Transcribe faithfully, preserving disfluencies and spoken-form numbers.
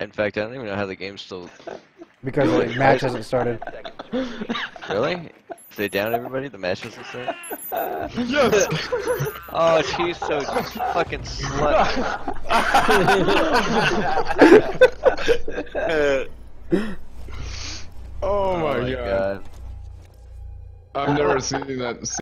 In fact, I don't even know how the game's still. Because the match hasn't started. Really? If they down everybody, the match doesn't start? Yes! Oh, she's so fucking slut. Oh my, oh my god. god. I've never seen that.